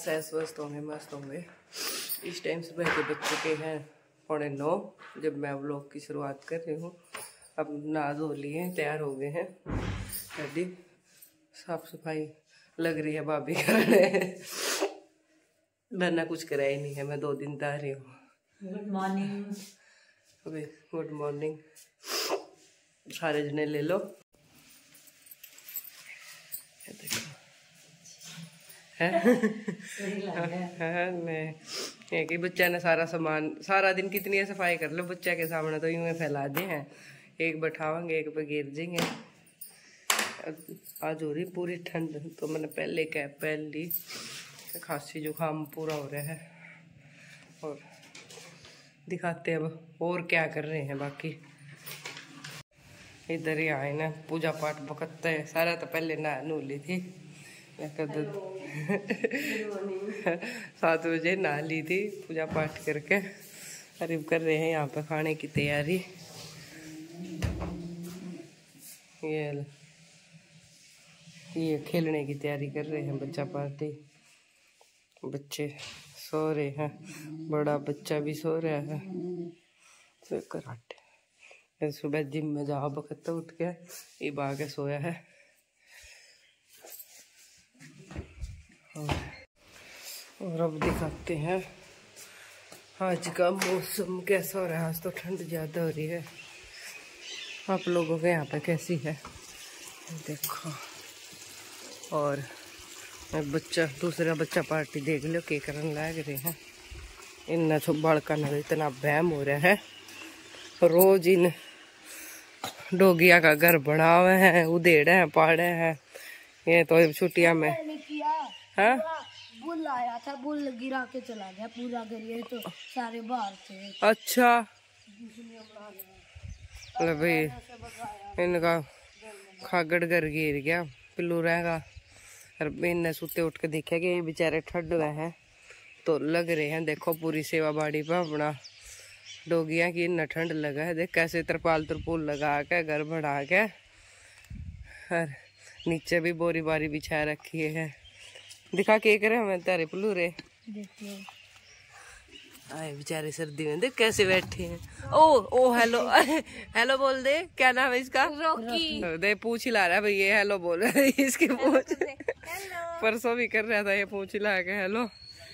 सहज स्वस्थ होंगे, मस्त होंगे। इस टाइम सुबह के बज चुके हैं 9:15 जब मैं व्लॉग की शुरुआत कर रही हूँ। अब नहा धो लिए, तैयार हो गए हैं, रेडी। साफ सफाई लग रही है भाभी कर रहे हैं। मैंने कुछ करा ही नहीं है, मैं 2 दिन तक रही हूँ। Good morning. अभी गुड मॉर्निंग सारे जने ले लो। है कि बच्चा ने सारा सामान सारा दिन कितनी सफाई कर लो, बच्चा के सामने तो यूं फैला दे हैं। एक बैठावांगे, एक पे गिर जाएंगे। आज हो रही पूरी ठंड, तो मैंने पहले कैप पहन ली। खांसी जुकाम पूरा हो रहा है। और दिखाते अब और क्या कर रहे हैं बाकी। इधर ही आए ना, पूजा पाठ बकता है सारा। तो पहले नहा नू ली थी, 7 बजे नहा ली थी, पूजा पाठ करके। करीब कर रहे हैं यहाँ पे खाने की तैयारी। ये खेलने की तैयारी कर रहे हैं, बच्चा पार्टी। बच्चे सो रहे हैं, बड़ा बच्चा भी सो रहा है। तो कराटे सुबह जिम में जाओ बखत उठ के, ये बागे सोया है। और अब दिखाते हैं आज का मौसम कैसा हो रहा है। आज तो ठंड ज़्यादा हो रही है। आप लोगों के यहाँ पे कैसी है देखो। और बच्चा, दूसरा बच्चा पार्टी देख लो के करन लग रहे हैं। इन बालका न इतना बहम हो रहा है। रोज इन डोगिया का घर बना हुआ है, उधेड़े हैं, पाड़े हैं। ये तो छुट्टियां में हाँ बुल आया था, बुल गिरा के चला गया पूरा घर, ये तो सारे बाहर थे। अच्छा भाई, इनका खागड़ घर गिर गया, पिल्लू रहेगा। इनने सुते उठ के देखा कि ये बेचारे ठंड में हैं, तो लग रहे हैं। देखो पूरी सेवा बाड़ी पे अपना डोगिया की इतना ठंड लगा है। देख कैसे तरपाल तरपूल लगा के घर बढ़ा के, और नीचे भी बोरी बारी बिछा रखी है। दिखा के करे हमें तारे पुल्लू रे। आए बेचारे सर्दी में देख कैसे बैठे हैं। ओ हेलो हेलो बोल दे। क्या नाम है इसका? रॉकी। दे पूछ हिला रहा है भाई, ये हेलो बोल रहा है। इसकी पूछ परसों भी कर रहा था, ये पूछ हिला के हेलो।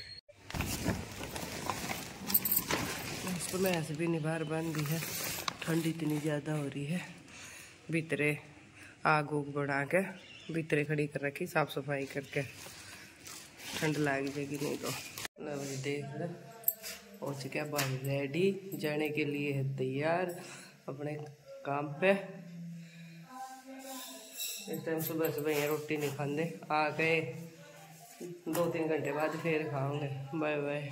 उसको मैं ऐसे भी निभार बांधी है, ठंड इतनी ज्यादा हो रही है। भीतरे आग उग बढ़ा के भीतरे खड़ी कर रखी, साफ सफाई करके। ठंड लग जाएगी नहीं तो। देख लो हो चुका भाई रेडी, जाने के लिए है तैयार अपने काम पे। इस टाइम सुबह सुबह ये रोटी नहीं खाते, आ गए 2-3 घंटे बाद फिर खाओगे। Bye bye.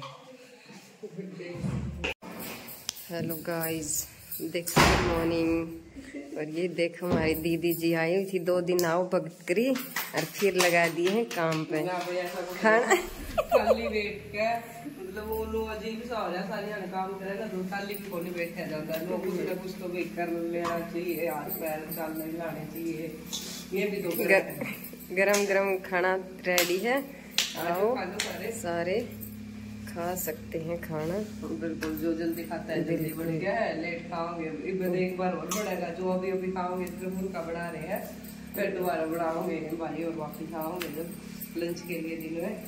हेलो गाइस, देखो गुड मॉर्निंग। और ये देख हमारी दीदी जी आई हुई थी 2 दिन आओ भगत करी, और फिर लगा दिए हैं काम पे खाना। खाली बैठ के मतलब वो लोग अजीब सा हो रहा है। सारे काम करे ना तो खाली खोली बैठा जाता है। लोग कुछ ना कुछ तो भी कर लेना चाहिए, हाथ पैर चलने लाने चाहिए। ये भी तो गरम गरम खाना रेडी है, आओ सारे खा सकते हैं खाना। बिल्कुल, जो जल्दी खाता है जल्दी बढ़ गया है। लेट खाओगे एक बार और बढ़ेगा। जो अभी अभी खाओगे सिर्फ उनका बढ़ा रहे हैं, फिर दोबारा बढ़ाओगे भाई और वापिस खाओगे जब लंच के लिए दिन में।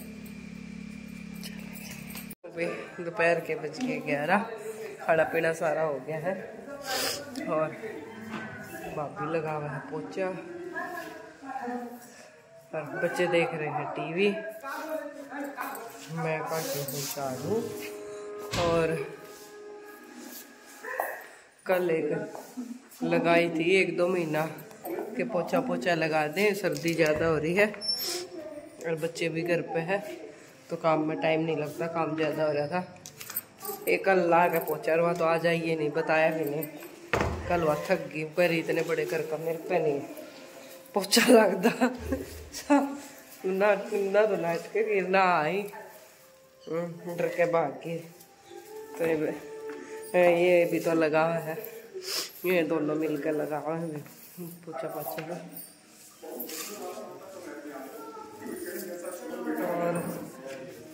दोपहर के बज के 11, खाना पीना सारा हो गया है। और भाभी लगा हुआ है पोचा, और बच्चे देख रहे हैं टीवी। मैं काटी हूँ झाड़ू। और कल एक लगाई थी 1-2 महीना के पोछा पोछा लगा दें, सर्दी ज़्यादा हो रही है और बच्चे भी घर पे है तो काम में टाइम नहीं लगता, काम ज़्यादा हो रहा था। एक कल ला के पोछा हुआ तो आज आइए नहीं, बताया भी नहीं। कल वह थक गई पर इतने बड़े घर का मेरे पे नहीं पोछा लगता। ना तो नाच के गिरना आई डर के भाग के। तो ये भी तो लगा हुआ है, ये दोनों मिलकर लगा हुआ है पोछा पाछा का। और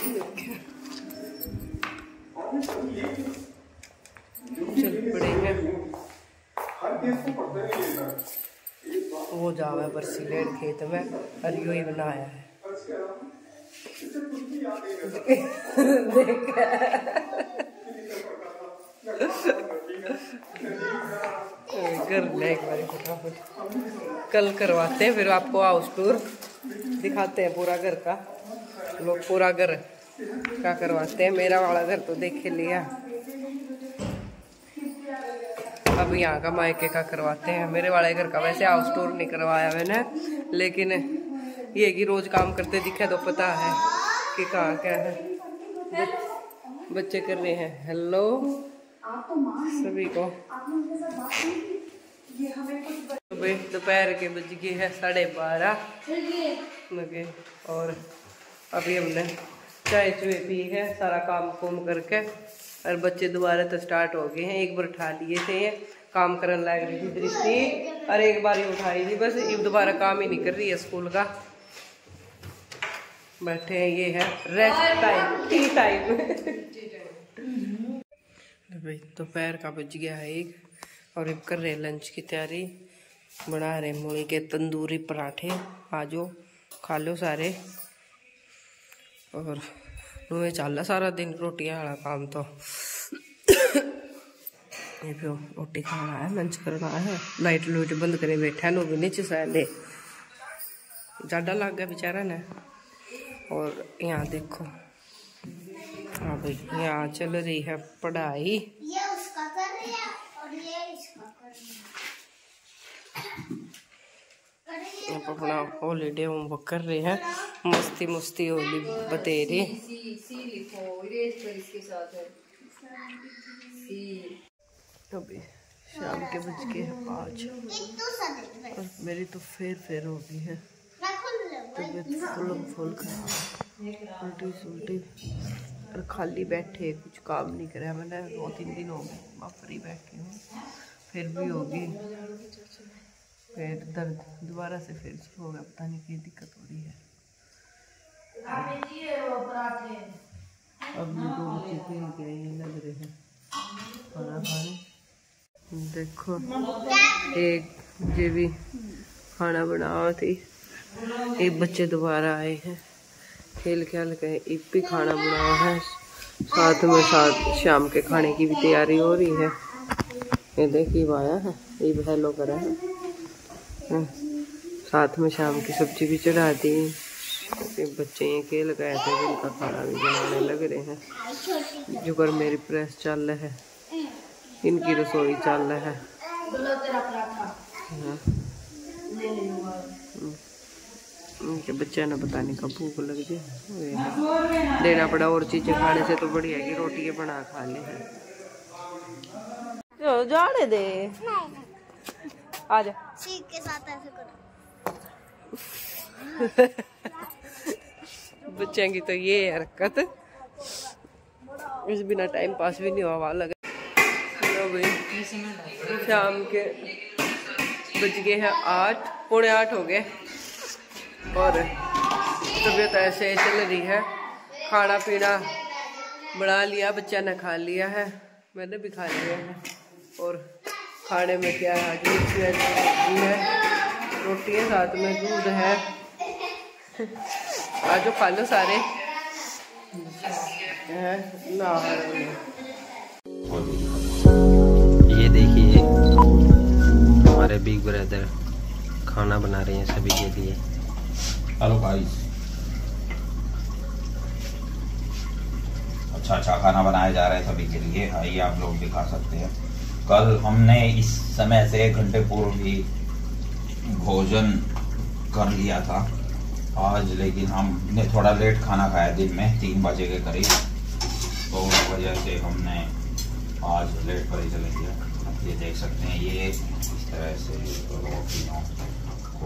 चल पड़ेंगे। वो जावा बरसी लेट खेत में और यू ही बनाया है। कर ले एक बार फटाफट, कल करवाते हैं फिर आपको हाउस टूर दिखाते हैं पूरा घर का। लोग पूरा घर का करवाते हैं, मेरा वाला घर तो देख लिया, अब यहाँ का मायके का करवाते हैं। मेरे वाले घर का वैसे हाउस टूर नहीं करवाया मैंने, लेकिन ये कि रोज काम करते दिखे तो पता है कि कहाँ क्या है। बच्चे कर रहे हैं हेलो सभी को। दोपहर के बज गए हैं 12:30 बजे और अभी हमने चाय चुए पी है, सारा काम कुम करके, और बच्चे दोबारा तो स्टार्ट हो गए हैं। एक बार उठा लिए थे, काम करने लग रही थी दृष्टि, और एक बार ही उठाई थी बस, ये दोबारा काम ही नहीं कर रही है स्कूल का। बैठे हैं, ये है रेस्ट टाइम, टी टाइम। भाई दोपहर का बज गया है 1 और अब कर रहे लंच की तैयारी। बना रहे मूली के तंदूरी पराठे, आजो खा लो सारे। और रोए चल सारा दिन रोटियां वाला काम तो। ये भी रोटी खाना है, लंच करना है। लाइट लूट बंद करे बैठा नो भी नीचे साले ज्यादा लग गया बेचारा ने। और यहाँ देखो, हाँ भाई यहाँ चल रही है पढ़ाई। ये उसका कर रही है और ये इसका कर रही है। अपना हॉलीडे होमवर्क कर रहे हैं, मस्ती मस्ती होली बतेरे। अभी शाम के बज के 5 और मेरी तो फेर हो गई है तबीयत फुल खराब, उल्टी सुल्टी, और खाली बैठे कुछ काम नहीं करा मैंने। 2-3 दिन हो गए मैं फ्री बैठी हूँ, फिर भी होगी पेट दर्द दोबारा से फिर शुरू हो गया, पता नहीं क्या दिक्कत हो रही है। अब दो बच्चे खेल के लग रहे हैं खाना खाने। देखो एक जे भी खाना बनावा थी, एक बच्चे दोबारा आए हैं खेल खेल के, एक भी खाना बनाया है। साथ में शाम के खाने की भी तैयारी हो रही है। ये देखिए आया है, ये हेलो करा है। साथ में शाम की सब्जी भी चढ़ा दी। बच्चे ये खेल गए थे, जिनका खाना भी बनाने लग रहे हैं। जुगर मेरी प्रेस चल रहा है, इनकी रसोई चल रहा है। उनके बच्चे ने पता नहीं कब भूख लग जाए, देना पड़ा। और चीजें खाने से तो बढ़िया कि रोटी बना खा ले है। तो जाने दे, आजा सीख के साथ ऐसे करो। बच्चों की तो ये हरकत, इस बिना टाइम पास भी नहीं हुआ लगा। शाम के बज गए हैं 8, 7:45 हो गए और तबीयत ऐसे चल रही है। खाना पीना बना लिया, बच्चा ने खा लिया है, मैंने भी खा लिया है। और खाने में क्या है, रोटी है, साथ में दूध है। आज खा लो सारे। ये देखिए हमारे बिग ब्रदर खाना बना रहे हैं सभी के लिए। हेलो गाइस, अच्छा खाना बनाया जा रहा है सभी के लिए। आइए आप लोग भी खा सकते हैं। कल हमने इस समय से 1 घंटे पूर्व ही भोजन कर लिया था आज, लेकिन हमने थोड़ा लेट खाना खाया दिन में 3 बजे के करीब, तो उस वजह से हमने आज लेट पर ही चले गया। ये देख सकते हैं, ये इस तरह से रोटियों को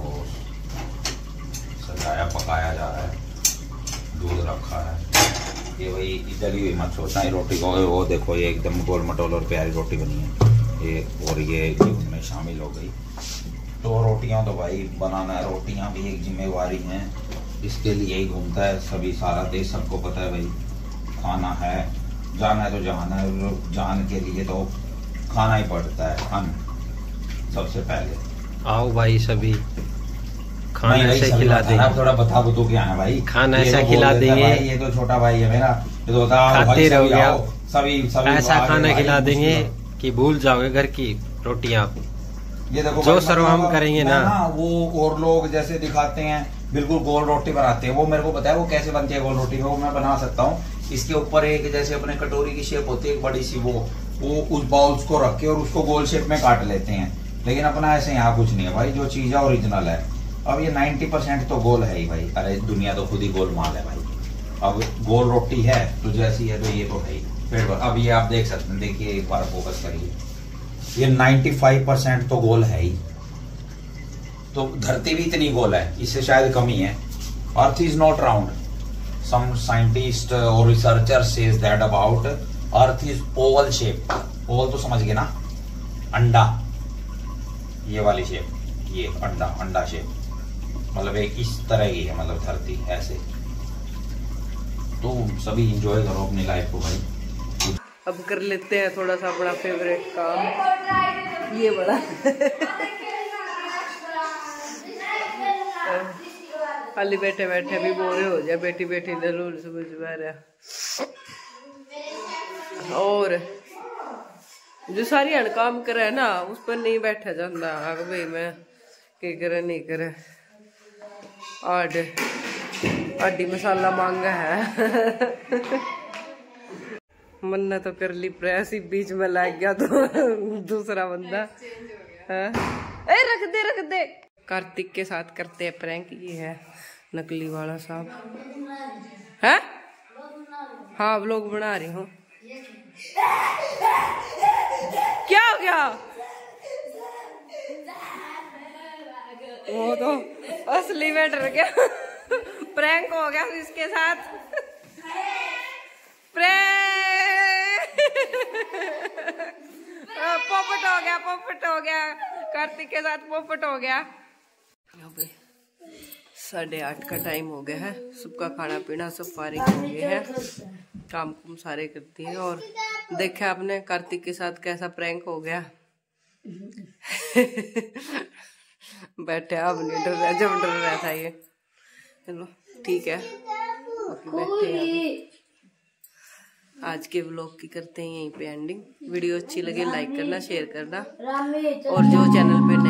सजाया पकाया जा रहा है, दूध रखा है। ये वही इडली हुई मत सोचना है रोटी को, वो देखो ये एकदम गोल मटोल और प्यारी रोटी बनी है ये, और ये उनमें शामिल हो गई। तो रोटियां तो भाई बनाना है, रोटियां भी एक जिम्मेवारी हैं, इसके लिए ही घूमता है सभी, सारा देश सबको पता है भाई। खाना है, जाना है तो जाना है, जान के लिए तो खाना ही पड़ता है, अन्न सबसे पहले। आओ भाई सभी, खाना ऐसे खिला देंगे। आप थोड़ा बता तो क्या है भाई, खाना ऐसा खिला देंगे। ये तो छोटा भाई है मेरा, ये तो बता खाते रहोगे आप, सभी ऐसा खाना खिला देंगे कि भूल जाओगे घर की रोटियां। ये देखो जो सर्व हम करेंगे ना, वो और लोग जैसे दिखाते हैं बिल्कुल गोल रोटी बनाते हैं, वो मेरे को पता है वो कैसे बनती है गोल रोटी, वो मैं बना सकता हूँ। इसके ऊपर एक जैसे अपने कटोरी की शेप होती है एक बड़ी सी, वो उस बाउल्स को रख के और उसको गोल शेप में काट लेते हैं। लेकिन अपना ऐसे यहाँ कुछ नहीं है भाई, जो चीज है ओरिजिनल है। अब ये 90% तो गोल है ही भाई, अरे दुनिया तो खुद ही गोल माल है भाई। अब गोल रोटी है तो जैसी है तो ये तो है ही पेट भर। अब ये आप देख सकते हैं, देखिए एक बार फोकस करिए, ये 95% तो गोल है ही। तो धरती भी इतनी गोल है, इससे शायद कम ही है। Earth is not round, some scientist और researcher says that about earth is oval shape. Oval तो समझ गए ना, अंडा, ये वाली शेप, ये अंडा शेप, मतलब एक इस तरह की है, मतलब धरती ऐसे। तो सभी एंजॉय करो अपनी लाइफ को भाई। अब कर लेते हैं थोड़ा सा अपना फेवरेट काम, ये बड़ा खाली बैठे बैठे भी बोरे हो जाए, बैठी बैठी दलूल समझ में रहा। और जो सारी हण काम करे ना उस पर नहीं बैठा जाता, आग भाई मैं के करे नहीं करे। आडी मसाला मांगा है मन्ना तो कर ली प्रेस ही, बीच में लग गया तो दूसरा बंदा है। ए रख दे। कार्तिक के साथ करते हैं प्रैंक, ये है नकली वाला साहब है। हाँ व्लॉग बना रही हूँ। क्या हो गया? वो तो असली में डर गया प्रैंक हो गया इसके साथ। पोपट हो गया कार्तिक के साथ, पोपट हो गया। 8:30 का टाइम हो गया है, सबका खाना पीना सब फारिग हो गए हैं, काम कुम सारे करती हैं। और देखा आपने कार्तिक के साथ कैसा प्रैंक हो गया बैठे, अब नहीं डर रहा, जब डर रहा था ये। चलो ठीक है, बैठे हैं। आज के व्लॉग की करते हैं यहीं पे एंडिंग। वीडियो अच्छी लगे लाइक करना, शेयर करना, और जो चैनल पे